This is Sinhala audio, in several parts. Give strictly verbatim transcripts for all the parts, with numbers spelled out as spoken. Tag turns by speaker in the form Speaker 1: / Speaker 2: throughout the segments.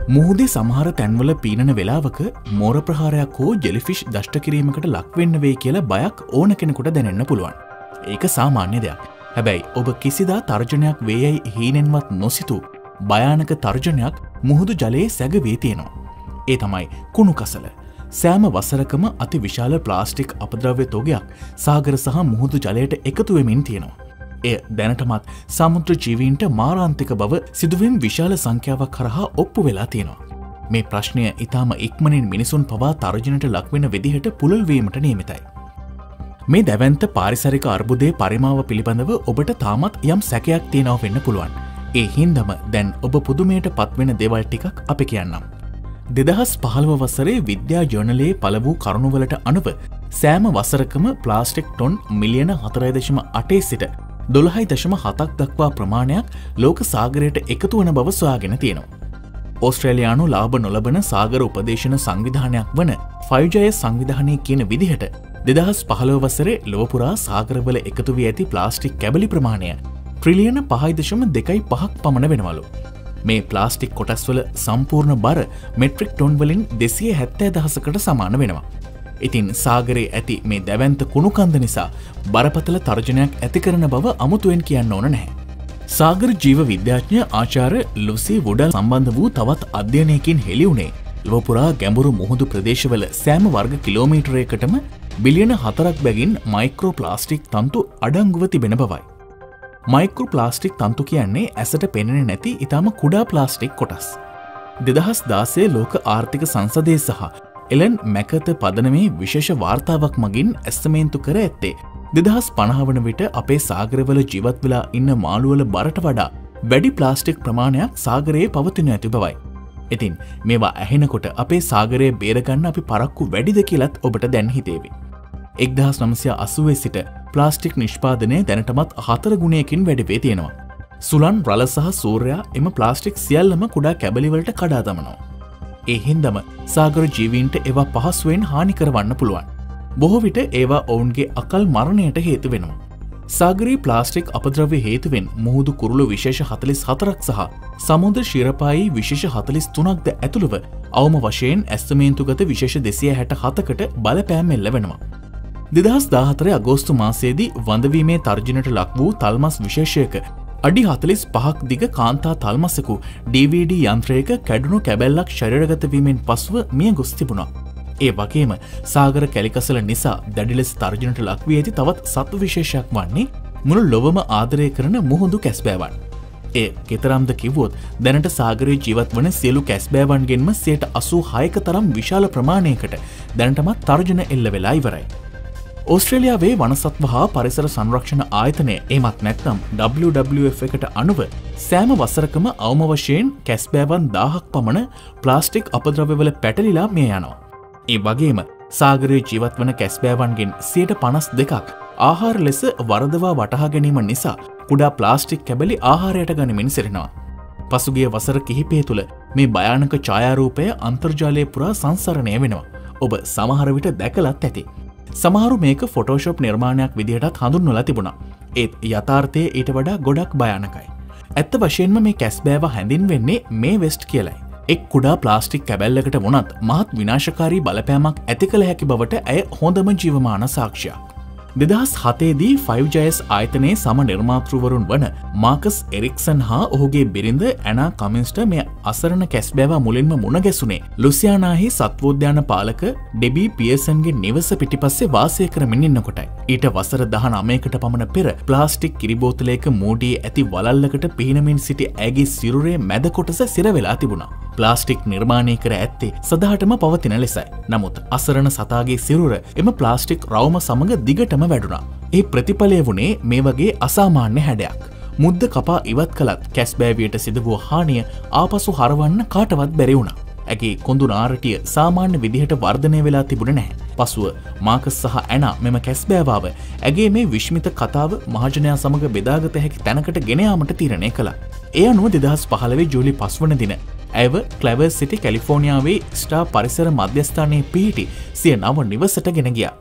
Speaker 1: මුහුදේ සමහර තැන්වල පීනන වෙලාවක මෝර ප්‍රහාරයක් හෝ ජෙලිෆිෂ් දෂ්ට කිරීමකට ලක්වෙන්න වෙයි කියලා බයක් ඕන කෙනෙකුට දැනෙන්න පුළුවන්. ඒක සාමාන්‍ය දෙයක්. හැබැයි ඔබ කිසිදා තර්ජනයක් වේයයි හීනෙන්වත් නොසිතු භයානක තර්ජනයක් මුහුදු ජලයේ සැගවී තියෙනවා. ඒ තමයි කුණු කසල. සෑම වසරකම අති විශාල ප්ලාස්ටික් අපද්‍රව්‍ය තොගයක් සාගර සහ මුහුදු ජලයට එකතු වෙමින් තියෙනවා. එය දැනටමත් සමුද්‍ර ජීවීන්ට මාරාන්තික බව සිදුවීම් විශාල සංඛ්‍යාවක් කරහා ඔප්පු වෙලා තියෙනවා. මේ ප්‍රශ්නය ඊටාම ඉක්මනින් මිනිසුන් පවා තර්ජනයට ලක්වෙන විදිහට පුළුල් වීමට නියමිතයි. මේ දැවැන්ත පාරිසරික අර්බුදයේ පරිමාව පිළිබඳව ඔබට තාමත් යම් සැකයක් තියෙනවා වෙන්න පුළුවන්. ඒ හින්දම දැන් ඔබ පුදුමයට පත්වෙන දේවල් ටිකක් අපි කියන්නම්. දෙදහස් පහළොව වසරේ විද්‍යා ජර්නලයේ පළ වූ කරුණුවලට අනුව සෑම වසරකම ප්ලාස්ටික් ටොන් මිලියන හතරයි දශම අටේ සිට දොළහයි දශම හතක් දක්වා ප්‍රමාණයක් ලෝක සාගරයට එකතු වන බව සොයාගෙන තියෙනවා. ඕස්ට්‍රේලියානු ලාභ නොලබන සාගර උපදේශන සංවිධානයක් වන ෆයිව් ජේ එස් සංවිධානය කියන විදිහට දෙදහස් පහළොව වසරේ ලොව පුරා සාගරවල එකතු වී ඇති ප්ලාස්ටික් කැබලි ප්‍රමාණය ට්‍රිලියන පහයි දශම දෙකයි පහක් පමණ වෙනවලු. මේ ප්ලාස්ටික් කොටස්වල සම්පූර්ණ බර මෙට්‍රික් ටොන් වලින් දෙසිය හැත්තෑ දහසකට සමාන වෙනවා. ඉතින් සාගරයේ ඇති මේ දැවැන්ත කුණු කන්ද නිසා බරපතල තර්ජනයක් ඇති කරන බව අමුතුවෙන් කියන්න ඕන නැහැ. සාගර ජීව විද්‍යාඥ ආචාර්ය ලුසි වුඩල් සම්බන්ධ වූ තවත් අධ්‍යයනයකින් හෙළි වුණේ ලොව පුරා ගැඹුරු මුහුදු ප්‍රදේශවල සෑම වර්ග කිලෝමීටරයකටම බිලියන හතරක් බැගින් මයික්‍රෝ ප්ලාස්ටික් තන්තු අඩංගුව තිබෙන බවයි. මයික්‍රෝ ප්ලාස්ටික් තන්තු කියන්නේ ඇසට පෙනෙන්නේ නැති ඊටම කුඩා ප්ලාස්ටික් කොටස්. දෙදහස් දාසය ලෝක ආර්ථික සංසදයේ සහ එලන් මැකත පදනමේ විශේෂ වාර්තාවක් මගින් ඇස්තමේන්තු කර ඇත්තේ දෙදහස් පනහ වන විට අපේ සාගරවල ජීවත් වෙලා ඉන්න මාළුවල බරට වඩා වැඩි ප්ලාස්ටික් ප්‍රමාණයක් සාගරයේ පවතින ඇති බවයි. ඉතින් මේවා ඇහෙනකොට අපේ සාගරයේ බේරගන්න අපි පරක්කු වැඩිද කියලත් ඔබට දැන් හිතේවි. එක්දහස් නවසිය අසූවේ සිට ප්ලාස්ටික් නිෂ්පාදනය දැනටමත් හතර ගුණයකින් වැඩිවේ තියෙනවා. සුලන් රළ සහ සූර්යා එම ප්ලාස්ටික් සියල්ලම කුඩා කැබලිවලට කඩා දමනවා. ඒ හින්දම සාගර ජීවීන්ට ඒවා පහසුවෙන් හානි කරවන්න පුළුවන්. බොහෝ විට ඒවා ඔවුන්ගේ අකල් මරණයට හේතු වෙනවා. සාගරී ප්ලාස්ටික් අපද්‍රව්‍ය හේතුවෙන් මුහුදු කුරුළු විශේෂ හතළිස් හතරක් සහ සමුද්‍ර ශිරපායි විශේෂ හතළිස් තුනක්ද ඇතුළුව අවම වශයෙන් ඇස්තමේන්තුගත විශේෂ දෙසිය හැට හතකට බලපෑම් එල්ල වෙනවා. දෙදහස් දාහතර අගෝස්තු මාසයේදී වඳවීමේ තර්ජනයට ලක් වූ තල්මස් විශේෂයක අඩි හතළිස් පහක් දිග කාන්තා තල්මසකු ඩී වී ඩී යන්ත්‍රයක කැඩුණු කැබැල්ලක් ශරීරගත වීමෙන් පසුව මිය ගොස් තිබුණා. ඒ වගේම සාගර කැලිකසල නිසා දැඩි ලෙස තර්ජනයට ලක් වී ඇති තවත් සත්ව විශේෂයක් වන්නේ මුළු ලොවම ආදරය කරන මුහුදු කැස්බෑවන්. ඒ කෙතරම්ද කිව්වොත් දැනට සාගරයේ ජීවත් වන සියලු කැස්බෑවන්ගෙන්ම සියයට අසූ හයක තරම් විශාල ප්‍රමාණයකට දැනටමත් තර්ජන එල්ල වෙලා ඉවරයි. ඕස්ට්‍රේලියාවේ වනසත්ව හා පරිසර සංරක්ෂණ ආයතනය එමත් නැත්නම් ඩබ්ලිව් ඩබ්ලිව් එෆ් එකට අනුව සෑම වසරකම අවම වශයෙන් කැස්බෑවන් දාහක් පමණ ප්ලාස්ටික් අපද්‍රව්‍යවල පැටලිලා මිය යනවා. ඒ වගේම සාගරයේ ජීවත් වන කැස්බෑවන්ගෙන් සියයට පනස් දෙකක් ආහාර ලෙස වරදවා වටහා ගැනීම නිසා කුඩා ප්ලාස්ටික් කැබලි ආහාරයට ගනිමින් සිටිනවා. පසුගිය වසර කිහිපය තුළ මේ භයානක ඡායාරූපය අන්තර්ජාලය පුරා සංසරණය වෙනවා. ඔබ සමහර විට දැකලත් ඇති. සමහරු මේක ෆොටෝෂොප් නිර්මාණයක් විදිහටත් හඳුන්වලා තිබුණා. ඒත් යථාර්ථයේ ඊට වඩා ගොඩක් භයානකයි. ඇත්ත වශයෙන්ම මේ කැස්බෑව හැඳින්වෙන්නේ මේ වෙස්ට් කියලයි. එක් කුඩා ප්ලාස්ටික් කැබැල්ලකට වුණත් මහත් විනාශකාරී බලපෑමක් ඇති කළ හැකි බවට ඇය හොඳම ජීවමාන සාක්ෂියක්. දෙදහස් හතේදී ෆයිව් ජේ එස් ආයතනයේ සම නිර්මාතෘවරුන් වන මාකස් එරික්සන් හා ඔහුගේ බිරිඳ ඇනා කමින්ස්ට මේ අසරණ කැස්බෑව මුලින්ම මුණ ගැසුනේ ලුසියානාහි සත්වෝද්‍යාන පාලක ඩෙබී පියර්සන්ගේ නිවස පිටිපස්සේ වාසය කරමින් ඉන්නකොටයි. ඊට වසර දහනවයකට පමණ පෙර ප්ලාස්ටික් කිරිබෝතලයක මූඩියේ ඇති වලල්ලකට පිහිනමින් සිටි ඇගේ සිරුරේ මැද කොටස සිර වෙලා තිබුණා. ප්ලාස්ටික් නිර්මාණය කර ඇත්තේ සදහටම පවතින ලෙසයි. නමුත් අසරණ සතාගේ සිරුර එම ප්ලාස්ටික් රවුම සමග දිගටම වැඩුණා. ඒ ප්‍රතිඵලය වුණේ මේ වගේ අසාමාන්‍ය හැඩයක්. මුද්ද කපා ඉවත් කළත් කැස්බෑවියට සිදු වූ හානිය ආපසු හරවන්න කාටවත් බැරි වුණා. ඇගේ කොඳු නාරටිය සාමාන්‍ය විදිහට වර්ධනය වෙලා තිබුණේ නැහැ. පසුව මාකස් සහ ඇනා මෙම කැස්බෑවාව ඇගේ මේ විශ්මිත කතාව මහජනයා සමග බෙදාගත හැකි තැනකට ගෙන යාමට තීරණය කළා. ඒ අනුව දෙදහස් පහළොව ජූලි පහ වන දින ඇව ක්ලැවර් සිටි කැලිෆෝනියාවේ ස්ටාර් පරිසර මධ්‍යස්ථානයේ පිහිටි සිය නව නිවසට ගෙන ගියා.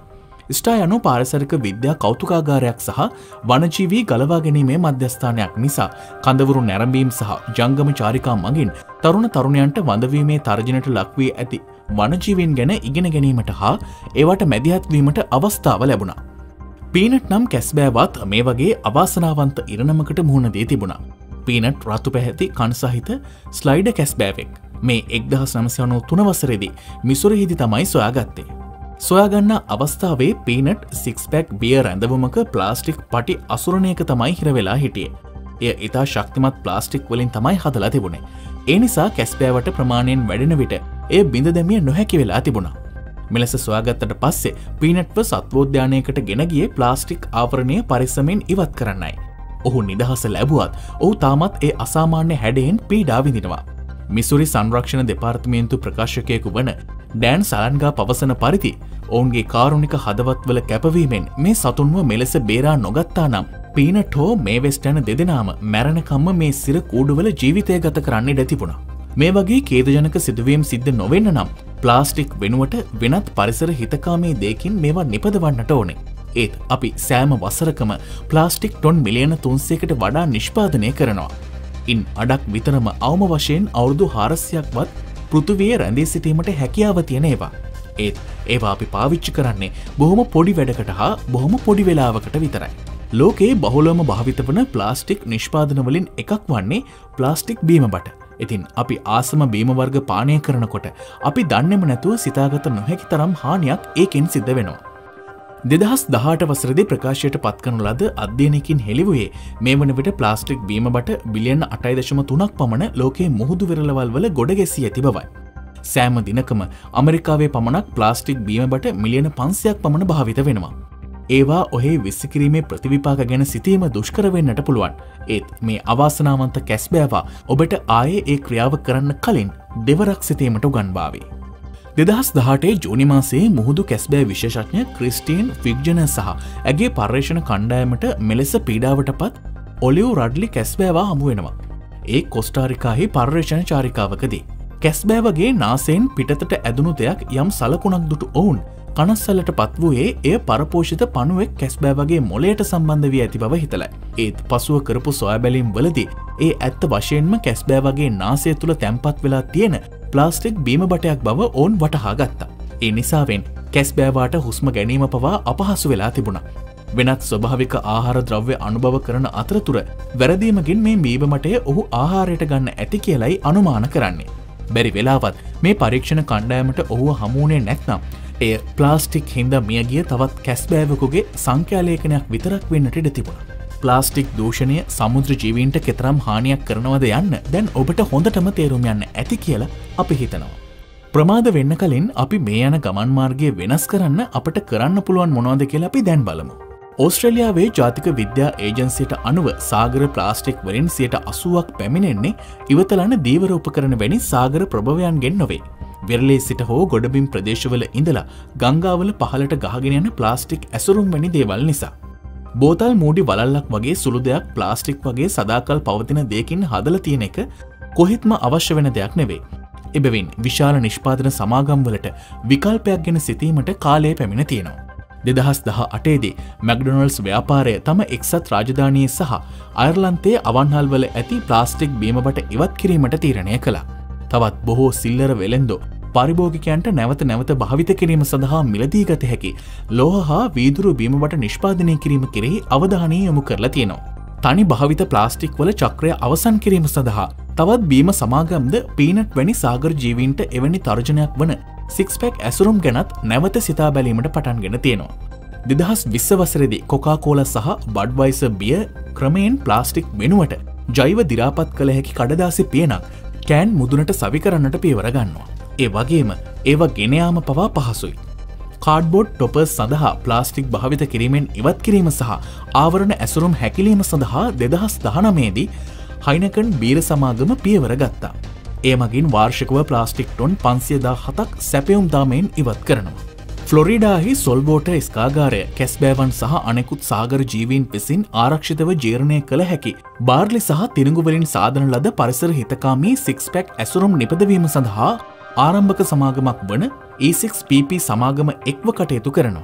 Speaker 1: ස්ටා යනු පාරිසරික විද්‍යා කෞතුකාගාරයක් සහ වනජීවී ගලවා ගැනීමේ මධ්‍යස්ථානයක් නිසා කඳවුරු නැරඹීම් සහ ජංගම චාරිකා මගින් තරුණ තරුණයන්ට වඳවීමේ තර්ජනයට ලක්වී ඇති වනජීවීන් ගැන ඉගෙන ගැනීමට හා ඒවට මැදිහත් වීමට අවස්ථාව ලැබුණා. පීනට් නම් කැස්බෑවත් මේ වගේ අවාසනාවන්ත ඉරණමකට මුහුණ දී තිබුණා. පීනට් රතු පැහැති කන් සහිත ස්ලයිඩර් කැස්බෑවෙක් මේ එක්දහස් නවසිය අනූතුන වසරේදී මිසුරිහිදී තමයි සොයාගත්තේ. සොයාගන්න අවස්ථාවේ පීනට් සික්ස් පැක් බියර් ඇඳවුමක ප්ලාස්ටික් පටි අසුරණයක තමයි හිර වෙලා හිටියේ. එය ඉතා ශක්තිමත් ප්ලාස්ටික් වලින් තමයි හදලා තිබුණේ. ඒ නිසා කැස්බෑවට ප්‍රමාණයෙන් වැඩෙන විට එය බිඳ දැමිය නොහැකි වෙලා තිබුණා. මෙලෙස සොයාගත්තට පස්සේ පීනට්ව සත්වෝද්‍යානයකට ගෙන ගියේ ප්ලාස්ටික් ආවරණය පරිස්සමෙන් ඉවත් කරන්නයි. ඔහු නිදහස ලැබුවත් ඔහු තාමත් ඒ අසාමාන්‍ය හැඩයෙන් පීඩා විඳිනවා. මිසුරි සංරක්ෂණ දෙපාර්තමේන්තු ප්‍රකාශකයෙකු වන ඩෑන් සලන්ගා පවසන පරිදි ඔවුන්ගේ කාරුණික හදවත්වල කැපවීමෙන් මේ සතුන්ව මෙලෙස බේරා නොගත්තා නම් පීනට් හෝ මේ වෙස්ට් යන දෙදෙනාම මැරණකම්ම මේ සිර කූඩුවල ජීවිතය ගත කරන්න ඉඩ තිබුණා. මේ වගේ ඛේදජනක සිදුවීම් සිද්ධ නොවෙන්න නම් ප්ලාස්ටික් වෙනුවට වෙනත් පරිසර හිතකාමී දෙයකින් මේවා නිපදවන්නට ඕනේ. ඒත් අපි සෑම වසරකම ප්ලාස්ටික් ටොන් මිලියන තුන්සීයකට වඩා නිෂ්පාදනය කරනවා. ඉන් අඩක් විතරම අවම වශයෙන් අවුරුදු හාරසියයක්වත් පෘථිවියේ රැඳී සිටීමට හැකියාව තියෙන ඒවා. ඒත් ඒවා අපි පාවිච්චි කරන්නේ බොහොම පොඩි වැඩකට හා බොහොම පොඩි වෙලාවකට විතරයි. ලෝකයේ බහුලවම භාවිත වන ප්ලාස්ටික් නිෂ්පාදන වලින් එකක් වන්නේ ප්ලාස්ටික් බීම බට. ඉතින් අපි ආසම බීම වර්ග පානය කරනකොට අපි දන්නේම නැතුව සිතාගත නොහැකි තරම් හානියක් ඒකෙන් සිද්ධ වෙනවා. දෙදහස් දහඅට වසරේදී ප්‍රකාශයට පත් කරන ලද අධ්‍යයනයකින් හෙළිවුවේ මේ වන විට ප්ලාස්ටික් බීම බට බිලියන අටයි දශම තුනක් පමණ ලෝකයේ මුහුදු වෙරළවල් වල ගොඩ ගැසී ඇති බවයි. සෑම දිනකම ඇමරිකාවේ පමණක් ප්ලාස්ටික් බීම බට මිලියන පන්සියයක් පමණ භාවිත වෙනවා. ඒවා ඔහේ විසිකිරීමේ ප්‍රතිවිපාක ගැන සිතීම දුෂ්කර වෙන්නට පුළුවන්. ඒත් මේ අවාසනාවන්ත කැස්බෑවා ඔබට ආයේ ඒ ක්‍රියාව කරන්න කලින් දෙවරක් සිතීමට උගන්වාවේ. දෙදහස් දහඅටේ ජූනි මාසයේ මුහුදු කැස්බෑ විශේෂඥ ක්‍රිස්ටියන් ෆිග්ජනර් සහ ඇගේ පර්යේෂණ කණ්ඩායමට මෙලෙස පීඩාවට පත් ඔලිව් රඩ්ලි කැස්බෑවා හමු වෙනවා. ඒ කොස්ටාරිකාහි පර්යේෂණ චාරිකාවකදී කැස්බෑවගේ නාසයෙන් පිටතට ඇදුණු දෙයක් යම් සලකුණක් දුටු ඔවුන් කනස්සල්ලට පත් වූයේ එය පරපෝෂිත පණුවෙක් කැස්බෑවගේ මොළයට සම්බන්ධ වී ඇති බව හිතලයි. ඒත් පසුව කරපු සොයා බැලීම් වලදී ඒ ඇත්ත වශයෙන්ම කැස්බෑවගේ නාසය තුල තැන්පත් වෙලා තියෙන ප්ලාස්ටික් බීම බටයක් බව ඔවුන් වටහා ගත්තා. ඒ නිසාවෙන් කැස්බෑවාට හුස්ම ගැනීම පවා අපහසු වෙලා තිබුණා. වෙනත් ස්වභාවික ආහාර ද්‍රව්‍ය අනුභව කරන අතරතුර වැරදීමකින් මේ බීම බටය ඔහු ආහාරයට ගන්න ඇති කියලයි අනුමාන කරන්නේ. බැරි වෙලාවත් මේ පරීක්ෂණ කණ්ඩායමට ඔහුව හමුුණේ නැත්නම් එය ප්ලාස්ටික් හින්දා මියගිය තවත් කැස්බෑවකුගේ සංඛ්‍යාලේඛනයක් විතරක් වෙන්නට ඉඩ තිබුණා. ප්ලාස්ටික් දූෂණය සමුද්‍ර ජීවීන්ට කෙතරම් හානියක් කරනවද යන්න දැන් ඔබට හොඳටම තේරුම් යන්න ඇති කියලා අපි හිතනවා. ප්‍රමාද වෙන්න කලින් අපි මේ යන ගමන් මාර්ගය වෙනස් කරන්න අපට කරන්න පුළුවන් මොනවද කියලා අපි දැන් බලමු. ඕස්ට්‍රේලියාවේ ජාතික විද්‍යා ඒජන්සියට අනුව සාගර ප්ලාස්ටික් වලින් සියයට අසූවක් පැමිණෙන්නේ ඉවතලන දීවර උපකරණ වැනි සාගර ප්‍රභවයන්ගෙන් නොවේ. වෙරළේ සිට හෝ ගොඩබිම් ප්‍රදේශවල ඉඳලා ගංගාවල පහළට ගහගෙන යන ප්ලාස්ටික් ඇසුරුම් වැනි දේවල් නිසා. බෝතල් මූඩි වලල්ලක් වගේ සුළු දෙයක් ප්ලාස්ටික් වගේ සදාකල් පවතින දෙයකින් හදලා තියෙන එක කොහෙත්ම අවශ්‍ය වෙන දෙයක් නෙවෙයි. එබැවින් විශාල නිෂ්පාදන සමාගම් වලට විකල්පයක් ගැන සිතීමට කාලය පැමිණ තියෙනවා. දෙදහස් දහඅටේදී මැක්ඩොනල්ඩ්ස් ව්‍යාපාරය තම එක්සත් රාජධානියේ සහ අයර්ලන්තයේ අවන්හල් වල ඇති ප්ලාස්ටික් බීම බට ඉවත් කිරීමට තීරණය කළා. තවත් බොහෝ සිල්ලර වෙළෙන්දෝ පරිභෝගිකයන්ට නැවත නැවත භාවිත කිරීම සඳහා මිලදී ගත හැකි ලෝහ හා වීදුරු බීම බට නිෂ්පාදනය කිරීම කෙරෙහි අවධානය යොමු කරලා තියෙනවා. තනි භාවිත ප්ලාස්ටික් වල චක්‍රය අවසන් කිරීම සඳහා තවත් බීම සමාගම්ද පීනට් වැනි සාගර ජීවීන්ට එවැනි තර්ජනයක් වන සික්ස් පැක් ඇසුරුම් ගැනත් නැවත සිතා බැලීමට පටන්ගෙන තියෙනවා. දෙදහස් විස්ස වසරේදී කොකාකෝලා සහ බඩ්වයිසර් බියර් ක්‍රමයෙන් ප්ලාස්ටික් වෙනුවට ජෛව දිරාපත් කළ හැකි කඩදාසි පියනක් කෑන් මුදුනට සවි කරන්නට පියවර ගන්නවා. ඒ වගේම ඒවා ගෙන යාම පවා පහසුයි. කාඩ්බෝඩ් ටොපර්ස් සඳහා ප්ලාස්ටික් භාවිත කිරීමෙන් ඉවත් කිරීම සහ ආවරණ ඇසුරුම් හැකිලීම සඳහා දෙදහස් දහනවයේදී හයිනකන් බීර සමාගම පියවර ගත්තා. ඒ මගින් වාර්ෂිකව ප්ලාස්ටික් ටොන් පන්සිය දහහතක් සැපයුම් දාමයෙන් ඉවත් කරනවා. ෆ්ලොරිඩාහි සොල්බෝට ස්කාගාරය කැස්බෑවන් සහ අනෙකුත් සාගර ජීවීන් විසින් ආරක්ෂිතව ජීර්ණය කළ හැකි බාර්ලි සහ තිරිඟුවලින් සාධන ලද පරිසර හිතකාමී සික්ස් පැක් ඇසුරුම් නිපදවීම සඳහා ආරම්භක සමාගමක් වන ඊ සික්ස් පී පී සමාගම එක්ව කටයුතු කරනවා.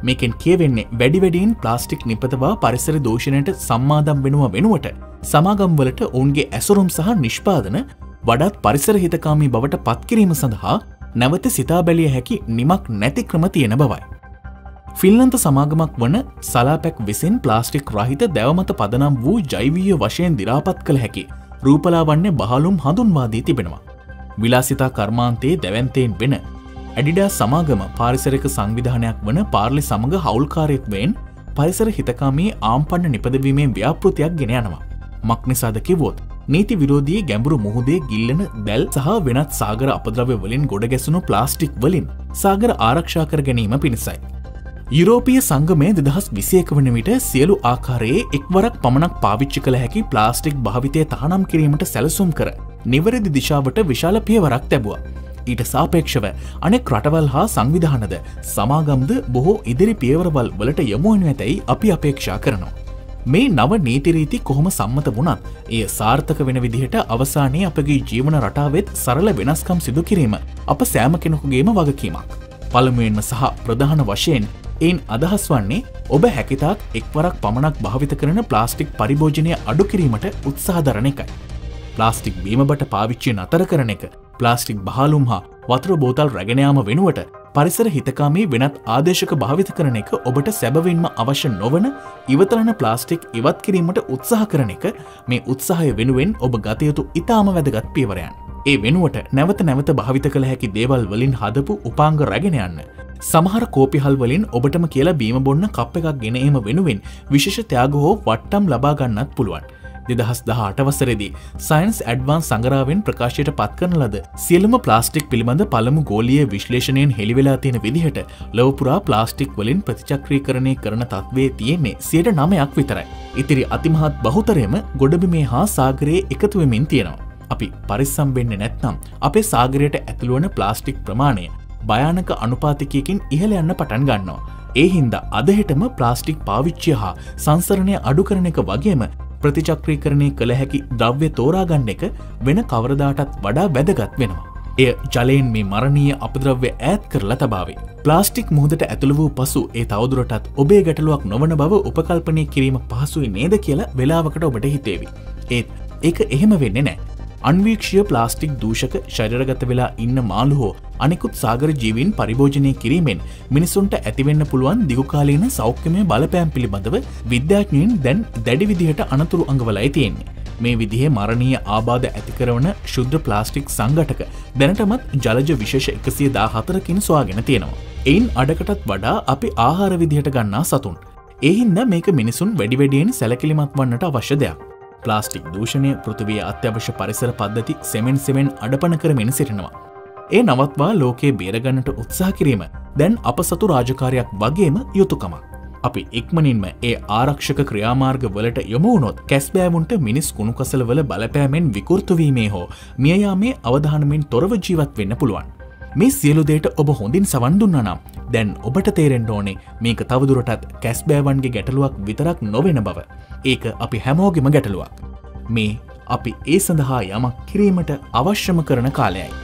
Speaker 1: මේකෙන් කියවෙන්නේ වැඩි වැඩියෙන් ප්ලාස්ටික් නිපදවා පරිසර දූෂණයට සම්මාදම් වෙනවා වෙනුවට සමාගම්වලට ඔවුන්ගේ ඇසුරුම් සහ නිෂ්පාදන වඩාත් පරිසර හිතකාමී බවට පත්කිරීම සඳහා නැවත සිතා බැලිය හැකි නිමක් නැති ක්‍රම තියෙන බවයි. ෆින්ලන්ත සමාගමක් වන සලාපැක් විසින් ප්ලාස්ටික් රහිත දැවමත පදනම් වූ ජෛවීය වශයෙන් දිරාපත් කළ හැකි රූපලාවන්‍ය බහලුම් හඳුන්වා දී තිබෙනවා. විලාසිතා කර්මාන්තයේ දැවැන්තයෙන් වෙන ඇඩිඩා සමාගම පාරිසරික සංවිධානයක් වන පාර්ලි සමග හවුල්කාරයෙක් වෙන් පරිසර හිතකාමී ආම්පන්න නිපදවීමේ ව්‍යාපෘතියක් ගෙන යනවා. මක්නිසාද කිව්වොත් නීති විරෝධී ගැඹුරු මුහුදේ ගිල්ලෙන දැල් සහ වෙනත් සාගර අපද්‍රව්‍ය වලින් ගොඩ ගැසුණු ප්ලාස්ටික් වලින් සාගර ආරක්ෂා කර ගැනීම පිණිසයි. යුරෝපීය සංගමය දෙදහස් විසිඑක වන විට සියලු ආකාරයේ එක්වරක් පමණක් පාවිච්චි කළ හැකි ප්ලාස්ටික් භාවිතය තහනම් කිරීමට සැලසුම් කර නිවැරදි දිශාවට විශාල පියවරක් තැබුවා. ඊට සාපේක්ෂව අනෙක් රටවල් හා සංවිධානද සමාගම්ද බොහෝ ඉදිරි පියවරවල් වලට යොමු වනු ඇතැයි අපි අපේක්ෂා කරනවා. මේ නව නීතිරීති කොහොම සම්මත වුණත් එය සාර්ථක වෙන විදිහට අවසානයේ අපගේ ජීවන රටාවෙත් සරල වෙනස්කම් සිදු කිරීම අප සෑම කෙනෙකුගේම වගකීමක්. පළමුවෙන්ම සහ ප්‍රධාන වශයෙන් එයින් අදහස් වන්නේ ඔබ හැකිතාක් එක්වරක් පමණක් භාවිත කරන ප්ලාස්ටික් පරිභෝජනය අඩු කිරීමට උත්සාහ දරන එකයි. ප්ලාස්ටික් බීමබට පාවිච්චි නතර කරන එක, ප්ලාස්ටික් බහලුම් හා වතුර බෝතල් රැගෙන යාම වෙනුවට පරිසර හිතකාමී වෙනත් ආදේශක භාවිත කරන එක ඔබට සැබවින්ම අවශ්‍ය නොවන ඉවතලන ප්ලාස්ටික් ඉවත් කිරීමට උත්සාහ කරන එක මේ උත්සාහය වෙනුවෙන් ඔබ ගත යුතු ඉතාම වැදගත් පියවරයන්. ඒ වෙනුවට නැවත නැවත භාවිත කළ හැකි දේවල් වලින් හදපු උපාංග රැගෙන යන්න. සමහර කෝපිහල් වලින් ඔබටම කියලා බීම බොන්න කප් එකක් ගෙන ඒම වෙනුවෙන් විශේෂ ත්‍යාග හෝ වට්ටම් ලබා ගන්නත් පුළුවන්. දෙදහස් දහඅට වසරේදී සයන්ස් ඇඩ්වාන්ස් සංග්‍රහයෙන් ප්‍රකාශයට පත් කරන ලද සියලුම ප්ලාස්ටික් පිළිබඳ පළමු ගෝලීය විශ්ලේෂණයෙන් හෙළිවෙලා තියෙන විදිහට ලොව පුරා ප්ලාස්ටික් වලින් ප්‍රතිචක්‍රීකරණය කරන තත්ත්වයේ තියෙන්නේ සියයට නවයක් විතරයි. ඉතිරි අතිමහත් බහුතරයම ගොඩබිමේ හා සාගරයේ එකතු වෙමින් තියෙනවා. අපි පරිස්සම් වෙන්නේ නැත්නම් අපේ සාගරයට ඇතුළු වන ප්ලාස්ටික් ප්‍රමාණය භයානක අනුපාතිකයකින් ඉහළ යන්න පටන් ගන්නවා. ඒ හින්දා අද හෙටම ප්ලාස්ටික් පාවිච්චිය හා සංසරණය අඩු කරන එක වගේම ප්‍රතිචක්‍රීකරණය කළ හැකි ද්‍රව්‍ය තෝරාගන්න එක වෙන කවරදාටත් වඩා වැදගත් වෙනවා. එය ජලයෙන් මේ මරණීය අපද්‍රව්‍ය ඈත් කරලා තබාවේ. ප්ලාස්ටික් මුහුදට ඇතුළු වූ පසු ඒ තවදුරටත් ඔබේ ගැටලුවක් නොවන බව උපකල්පනය කිරීම පහසුයි නේද කියලා වෙලාවකට ඔබට හිතේවි. ඒත් ඒක එහෙම වෙන්නේ නැහැ. අන්වීක්ෂීය ප්ලාස්ටික් දූෂක ශරීරගත වෙලා ඉන්න මාළු හෝ අනෙකුත් සාගර ජීවීන් පරිභෝජනය කිරීමෙන් මිනිසුන්ට ඇතිවෙන්න පුළුවන් දිගුකාලීන සෞඛ්‍යමය බලපෑම් පිළිබඳව විද්‍යාඥයින් දැන් දැඩි විදිහට අනතුරු අඟවලායි තියෙන්නේ. මේ විදිහේ මරණීය ආබාධ ඇති කරන ශුද්ධ ප්ලාස්ටික් සංඝටක දැනටමත් ජලජ විශේෂ එකසිය දාහතරකින් සොයාගෙන තියෙනවා. එයින් අඩකටත් වඩා අපි ආහාර විදිහට ගන්නා සතුන්. ඒ හින්දා මේක මිනිසුන් වැඩි වැඩියෙන් සැලකිලිමත් වන්නට අවශ්‍ය දෙයක්. ප්ලාස්ටික් දූෂණය පෘථිවිය අත්‍යවශ්‍ය පරිසර පද්ධති සෙමෙන් සෙමෙන් අඩපන කරමින් සිටිනවා. ඒ නවත්වා ලෝකයේ බේරගන්නට උත්සාහ කිරීම දැන් අප සතු රාජකාරියක් වගේම යුතුයකමක්. අපි ඉක්මනින්ම ඒ ආරක්ෂක ක්‍රියාමාර්ග වලට යොමු වුණොත් කැස්බෑවුන්ට මිනිස් කුණු කසලවල බලපෑමෙන් විකෘත වීමේ හෝ මිය යාමේ අවධානමින් තොරව ජීවත් වෙන්න පුළුවන්. මේ සියලු දේට ඔබ හොඳින් සවන් දුන්නා නම් දැන් ඔබට තේරෙන්න ඕනේ මේක තවදුරටත් කැස්බෑවන්ගේ ගැටලුවක් විතරක් නොවන බව. ඒක අපි හැමෝගෙම ගැටලුවක්. මේ අපි ඒ සඳහා යමක් කිරීමට අවශ්‍යම කරන කාලයයි.